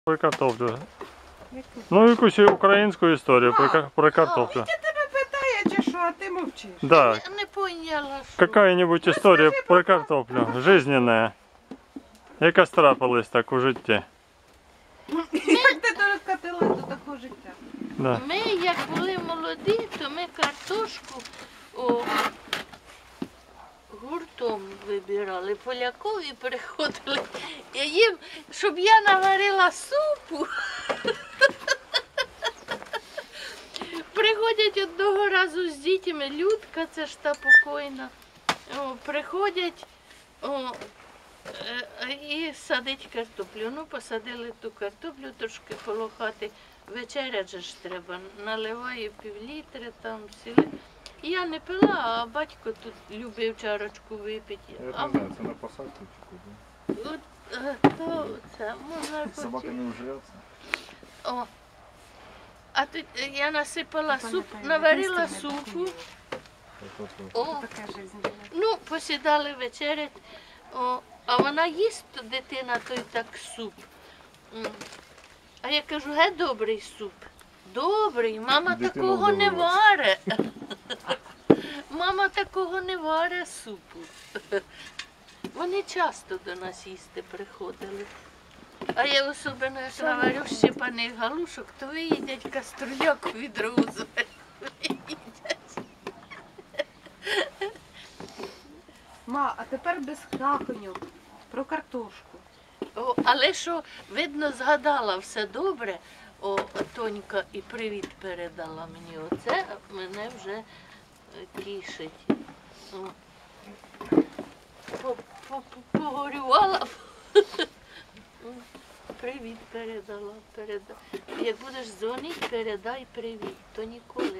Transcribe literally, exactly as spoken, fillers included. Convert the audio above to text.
Про картоплю. Ну, якусь українську історію про, ка- про картоплю. Вітя тебе питає, чи що, а ти мовчиш. Да. Я не поняла, що. Какая-нибудь історія про картоплю. Жизненная. Яка трапилась так у житті. Як ти докатила до такого життя? Да. Ми, як були молоді, то ми картошку о, гуртом вибирали. Полякові приходили. І їм, щоб я наварила супу. Приходять одного разу з дітьми, Людка, це ж та покойна, о, приходять о, е, і садить картоплю. Ну, посадили ту картоплю, трошки полохати. Вечеря ж треба, наливаю півлітри, там сіли. Я не пила, а батько тут любив чарочку випити. Я А не знаю, це на посадку чи куди. от, е, то це можна Собака хотіти. не вжиється. О. А тут я насипала суп, Пам'ятаю, наварила дитинство не супу. Картоплю. О, Така жизнь була. ну, посідали вечерять, о, а вона їсть, то дитина, той так суп. М. А я кажу, ге, добрий суп. Добрий, мама Дитина такого не вдивилась. варе. Мама такого не варе супу. Вони часто до нас їсти приходили. А я особливо як наварю щепаних галушок, то виїдять каструляку від розу. Ма, а тепер без хахоньок. Про картошку. О, але що, видно, згадала все добре, о, Тонька і привіт передала мені. Оце мене вже е, тішить. О. По- по- по- Погорювала. Привіт передала. передала. Як будеш дзвонити, передай привіт. То ніколи